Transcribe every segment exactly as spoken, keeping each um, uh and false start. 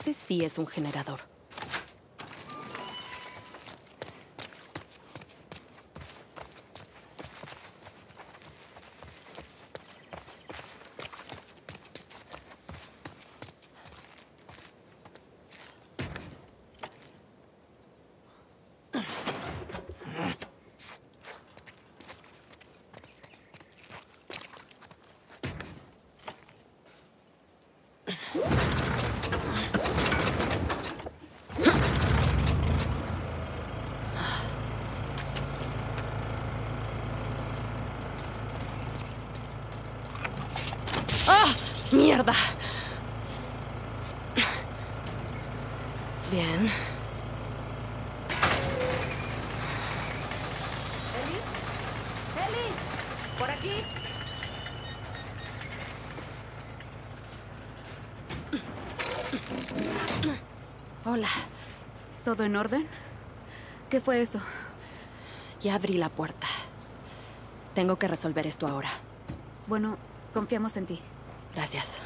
Ese sí es un generador. ¡Ah! ¡Mierda! Bien. ¿Eli? ¡Eli! ¿Por aquí? Hola. ¿Todo en orden? ¿Qué fue eso? Ya abrí la puerta. Tengo que resolver esto ahora. Bueno, confiamos en ti. Gracias.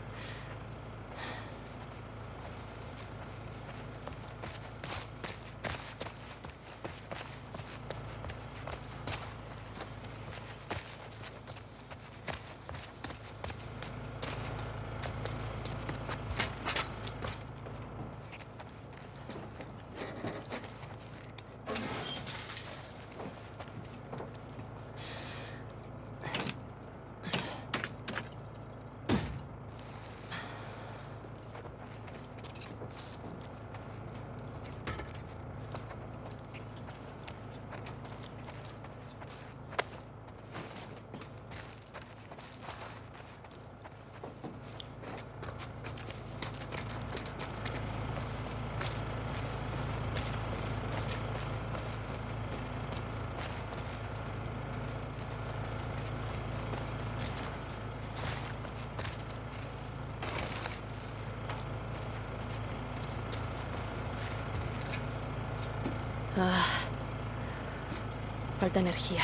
Ah, falta energía.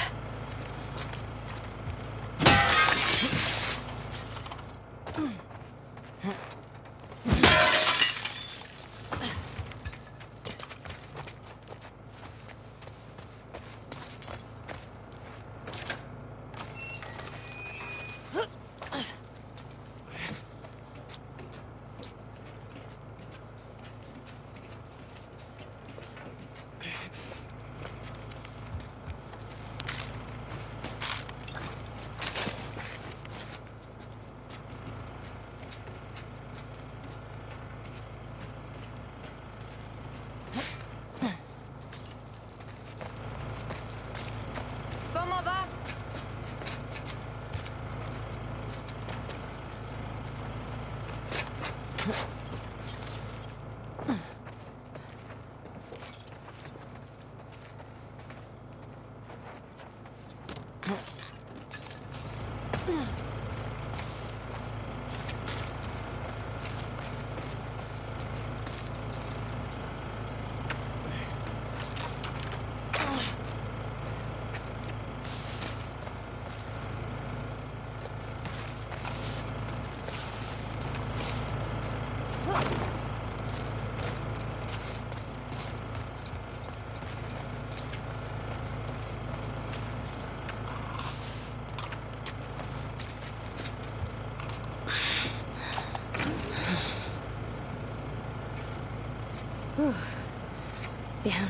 ¿Cómo va? Uh, bien.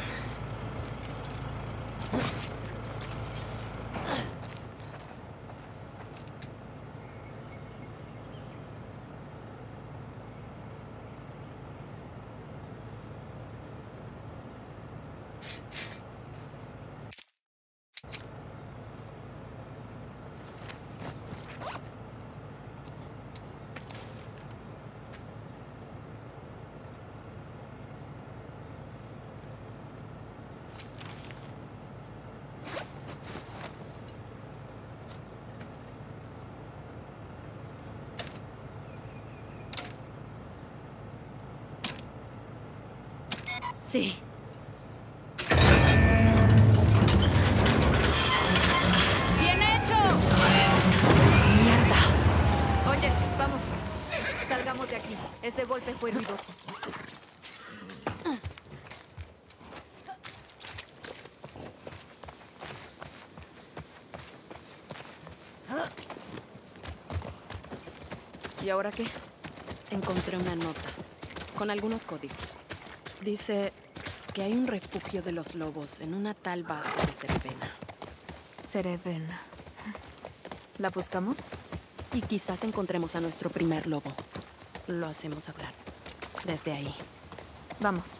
Sí. ¡Bien hecho! ¡Mierda! Oye, vamos. Salgamos de aquí. Ese golpe fue ruidoso. ¿Y ahora qué? Encontré una nota con algunos códigos. Dice que hay un refugio de los lobos en una tal base de Cerevena. Cerevena. ¿La buscamos? Y quizás encontremos a nuestro primer lobo. Lo hacemos hablar. Desde ahí. Vamos.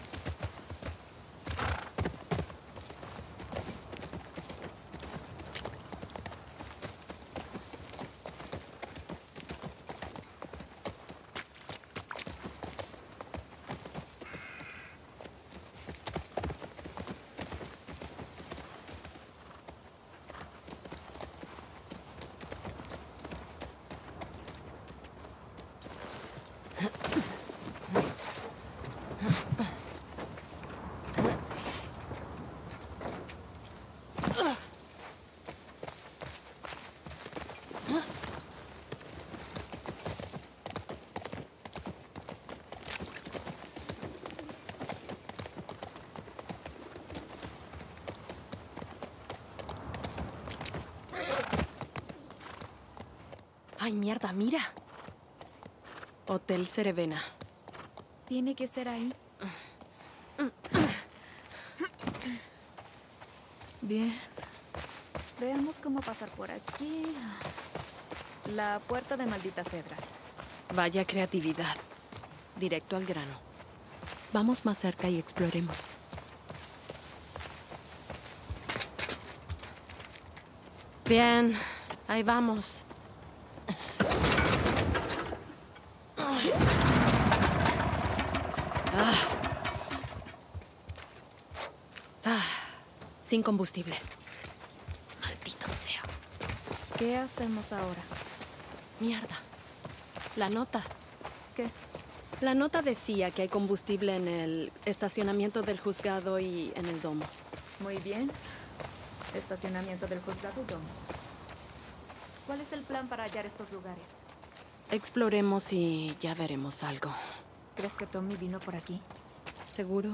¡Ay, mierda! ¡Mira! Hotel Cerevena. Tiene que ser ahí. Bien. Veamos cómo pasar por aquí. La puerta de maldita Fedra. Vaya creatividad. Directo al grano. Vamos más cerca y exploremos. Bien, ahí vamos. Ah. Ah. Sin combustible. Maldito sea. ¿Qué hacemos ahora? Mierda. La nota. ¿Qué? La nota decía que hay combustible en el estacionamiento del juzgado y en el domo. Muy bien. Estacionamiento del juzgado y domo. ¿Cuál es el plan para hallar estos lugares? Exploremos y ya veremos algo. ¿Crees que Tommy vino por aquí? ¿Seguro?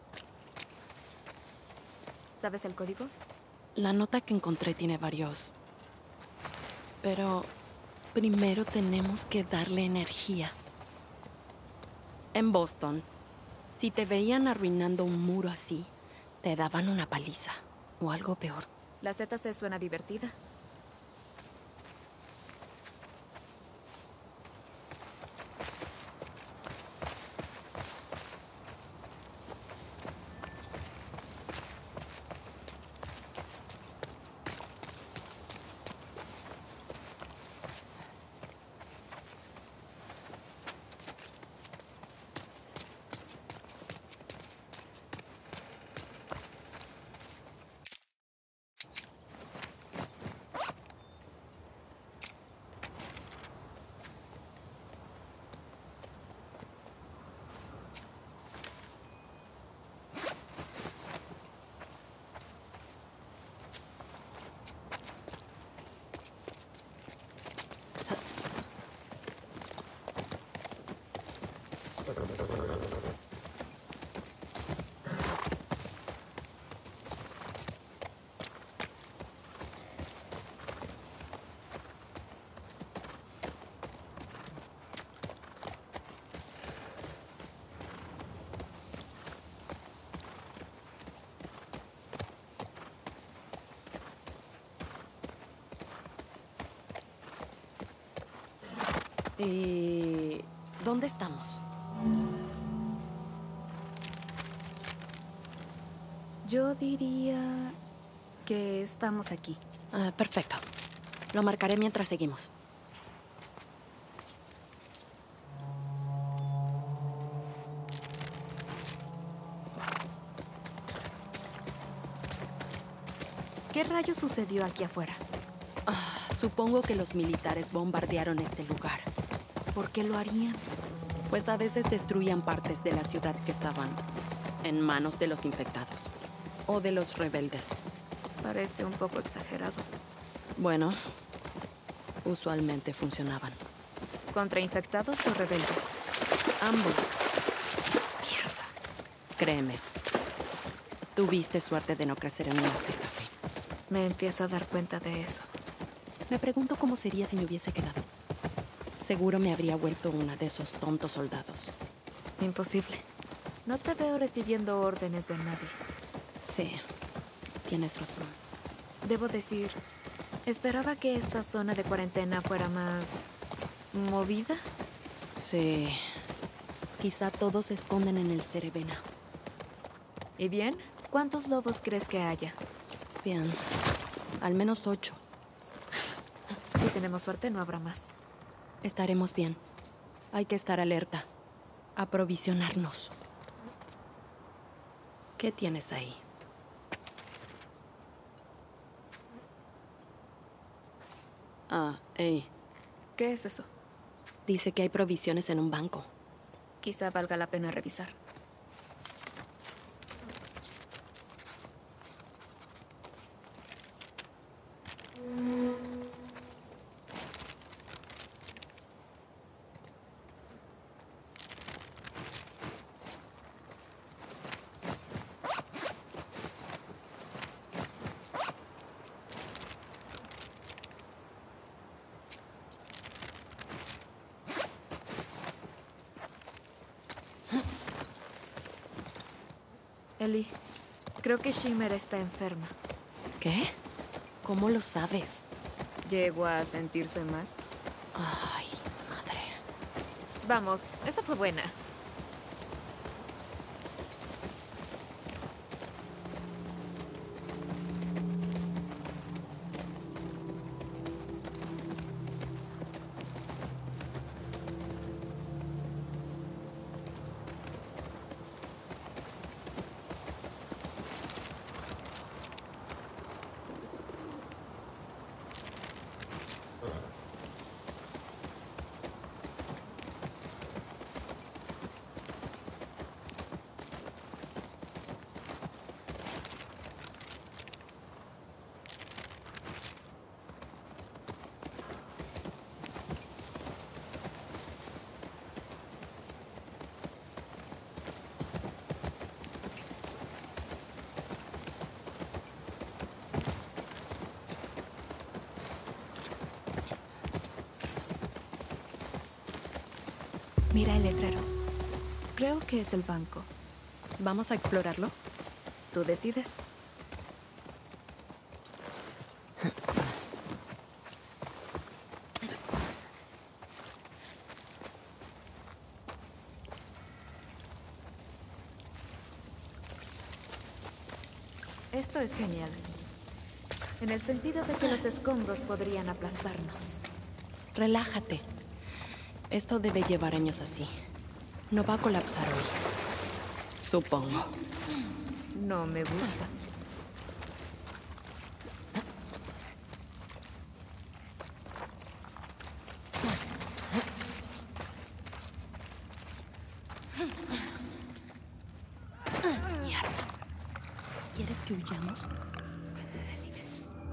¿Sabes el código? La nota que encontré tiene varios. Pero primero tenemos que darle energía. En Boston, si te veían arruinando un muro así, te daban una paliza. O algo peor. La Z C suena divertida. ¿Y dónde estamos? Yo diría que estamos aquí. Ah, perfecto. Lo marcaré mientras seguimos. ¿Qué rayos sucedió aquí afuera? Ah, supongo que los militares bombardearon este lugar. ¿Por qué lo harían? Pues a veces destruían partes de la ciudad que estaban en manos de los infectados. O de los rebeldes. Parece un poco exagerado. Bueno, usualmente funcionaban. ¿Contra infectados o rebeldes? Ambos. Mierda. Créeme. Tuviste suerte de no crecer en una secta así. Me empiezo a dar cuenta de eso. Me pregunto cómo sería si me hubiese quedado. seguro me habría vuelto una de esos tontos soldados. Imposible. No te veo recibiendo órdenes de nadie. Sí, tienes razón. Debo decir, esperaba que esta zona de cuarentena fuera más... ¿movida? Sí. Quizá todos se esconden en el Cerevena. ¿Y bien? ¿Cuántos lobos crees que haya? Bien. Al menos ocho. Si tenemos suerte, no habrá más. Estaremos bien. Hay que estar alerta. Aprovisionarnos. ¿Qué tienes ahí? Ah, hey. ¿Qué es eso? Dice que hay provisiones en un banco. Quizá valga la pena revisar. Ellie, creo que Shimmer está enferma. ¿Qué? ¿Cómo lo sabes? ¿Llegó a sentirse mal? Ay, madre. Vamos, esa fue buena. Mira el letrero. Creo que es el banco. ¿Vamos a explorarlo? Tú decides. Esto es genial. En el sentido de que los escombros podrían aplastarnos. Relájate. Esto debe llevar años así. No va a colapsar hoy. Supongo. No me gusta. Mierda. ¿Quieres que huyamos? Decides.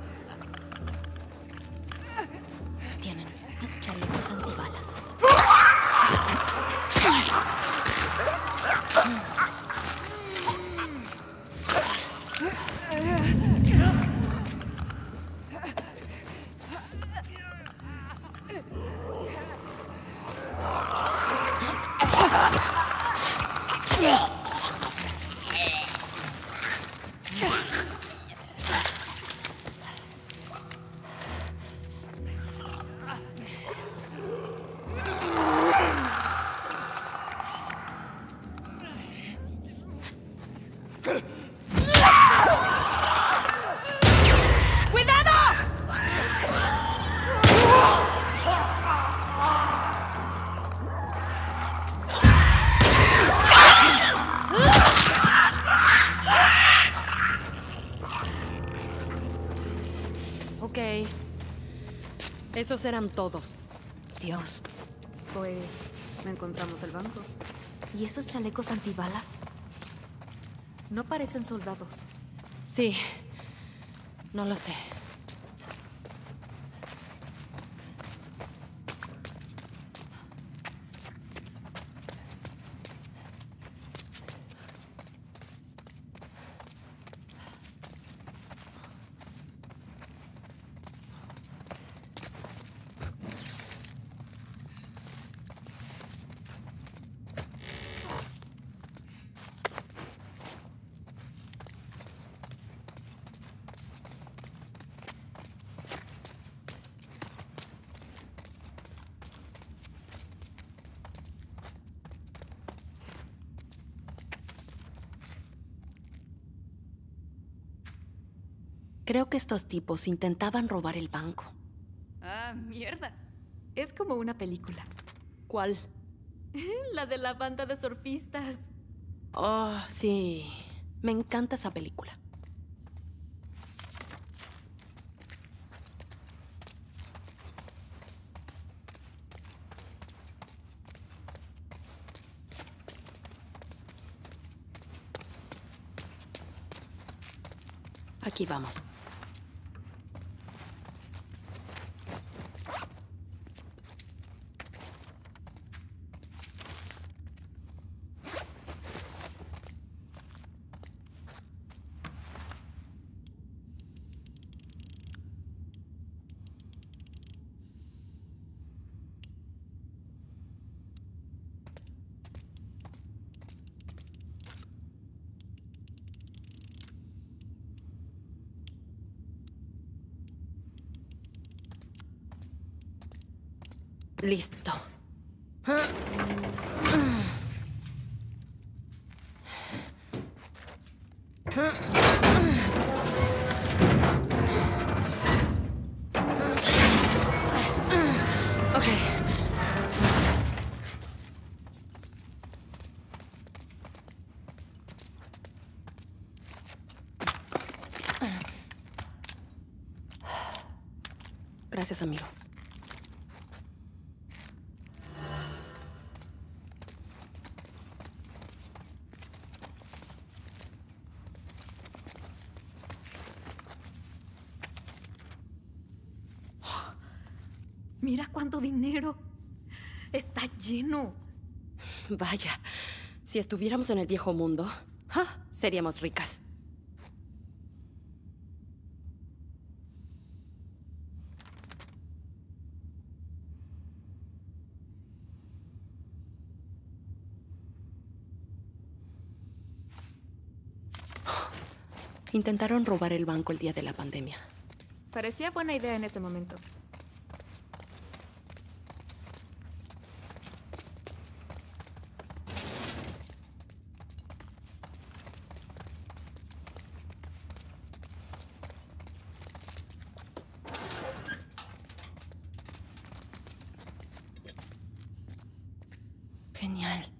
Tienen chalecos antibalas. Ok. Esos eran todos. Dios. Pues encontramos el banco. ¿Y esos chalecos antibalas? No parecen soldados. Sí. No lo sé. Creo que estos tipos intentaban robar el banco. Ah, mierda. Es como una película. ¿Cuál? La de la banda de surfistas. Oh, sí. Me encanta esa película. Aquí vamos. Listo. Ok. Gracias, amigo. Mira cuánto dinero. Está lleno. Vaya, si estuviéramos en el viejo mundo, ¡ja!, seríamos ricas. Intentaron robar el banco el día de la pandemia. Parecía buena idea en ese momento. Genial.